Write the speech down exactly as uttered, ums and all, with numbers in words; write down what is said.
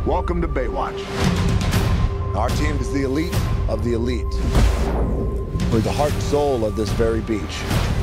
Welcome to Baywatch. Our team is the elite of the elite. We're the heart and soul of this very beach.